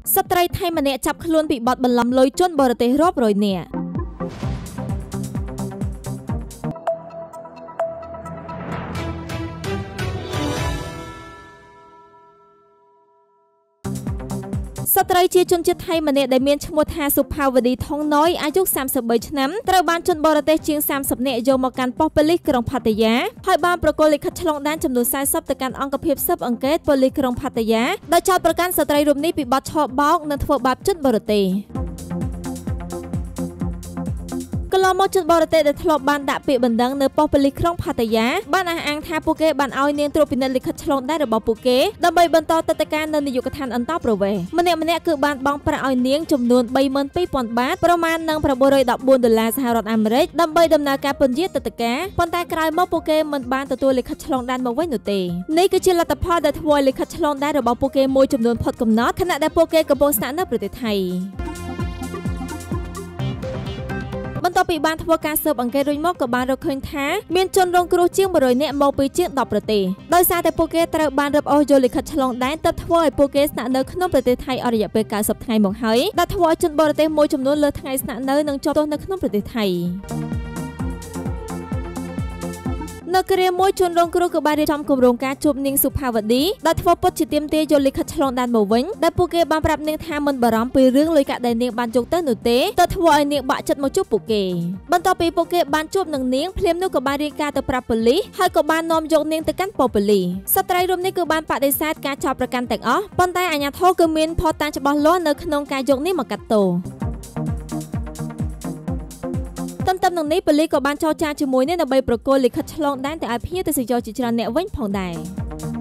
สตรีไทยมันเนี่ยจับขลุ่นปีบอดบรรลัมลอยจนบริเตรอบรอยเนี่ยสตรีเชียชนเชื้อไทยมันเนี่ยได้เมียนชมทาสุภาวดีทองน้อยอายุ30 ឆ្នាំត្រូវបានជនបរទេសជាង30នាក់យកមកកាន់ប៉ុស្តិ៍ប៉ូលីសក្រុងផាតាយាហើយបានប្រកល់លិខិតឆ្លងដែនចំនួន40ទៅកាន់អង្គភាពស៊ើបអង្កេតប៉ូលីសក្រុងផាតាយាដោយចោទប្រកាន់ស្ត្រីរូបនេះពីបទឆបោកនិងធ្វើបាបជនបរទេសកន្លងមកជនបរទេសដែលធ្លាប់បានដាក់ពាក្យបណ្ដឹងនៅប៉ុស្តិ៍ប៉ូលីសក្រុងផាតាយាបានអះអាងថាពួកគេបានឲ្យនាងត្រួតពិនិត្យលិខិតឆ្លងដែនរបស់ពួកគេដើម្បីបន្តទិដ្ឋាការនៅនាយកដ្ឋានអន្តរប្រវេសន៍ម្នាក់ៗគឺបានបង់ប្រាក់ឲ្យនាងចំនួន 32,000 បាតប្រមាណនឹង$914សហរដ្ឋអាមេរិកដើម្បីដំណើរការពន្យាទិដ្ឋាការប៉ុន្តែក្រោយមកពួកគេមិនបានទទួលលិខិតឆ្លងដែនមកវិញនោះទេនេះគឺជាលទ្ធផលដែលធ្វើឲ្យលិខិតឆ្លងដែនរបស់ពួកគេមួយចំនួនផុតកំណត់ខណៈដែលពួកគេកំពុងស្នាក់នៅប្រទេសថៃបន្ទាប់ពីបានធ្វើការស៊ើបអង្កេតរួចមកក៏បានរកឃើញថាមានជនរងគ្រោះជាង100នាក់មកពីជាង10ប្រទេសដោយសារតែពួកគេត្រូវបានរឹបអូសយកលិខិតឆ្លងដែនទើបធ្វើឲ្យពួកគេស្នាក់នៅក្នុងប្រទេសថៃអស់រយៈពេល90ថ្ងៃមកហើយដែលធ្វើឲ្យជនបរទេសមួយចំនួនលើថ្ងៃស្នាក់នៅនិងជាប់ទោសនៅក្នុងប្រទេសថៃនៅគ្រាមួយជនរងគ្រោះក៏បានរៀបចំគម្រោងការជួបនាងសុផាវឌីដែលធ្វើពុតជាទាមទារយកលិខិតឆ្លងដែនមកវិញដែលពួកគេបានប្រាប់នាងថាមិនបារម្ភពីរឿងលុយកាក់ដែលនាងបានយកទៅនោះទេទៅធ្វើឲ្យនាងបាក់ចិត្តមកជួបពួកគេបន្ទាប់ពីពួកគេបានជួបនឹងនាងភ្លាមនោះក៏បានរាយការណ៍ទៅប្រាប់ប៉ូលីសហើយក៏បាននាំយកនាងទៅកាន់ប៉ុស្តិ៍ប៉ូលីសស្ត្រីរូបនេះគឺបានបដិសេធការចោទប្រកាន់ទាំងអស់ប៉ុន្តែអាជ្ញាធរគឺមានភស្តុតាងច្បាស់លាស់នៅក្នុងការយកនាងមកកាត់ទោសទន្ទឹមនឹងនេះប៉ូលីសក៏បានចរចាជាមួយនាងដើម្បីប្រកល់លិខិតឆ្លងដែនទៅឲ្យភ្ញៀវទេសចរជាច្រើនអ្នកវិញផងដែរ